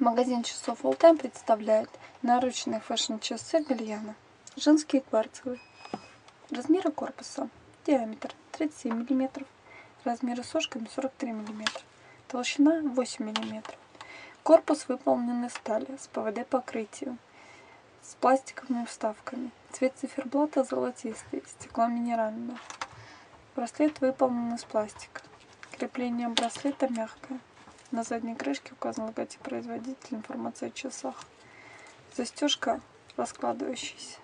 Магазин часов All Time представляет наручные фэшн-часы Гальяно. Женские кварцевые. Размеры корпуса. Диаметр 37 мм. Размеры с ушками 43 мм. Толщина 8 мм. Корпус выполнен из стали с ПВД-покрытием, с пластиковыми вставками. Цвет циферблата золотистый, стекло минеральное. Браслет выполнен из пластика. Крепление браслета мягкое. На задней крышке указан логотип производителя, информация о часах. Застежка раскладывающаяся.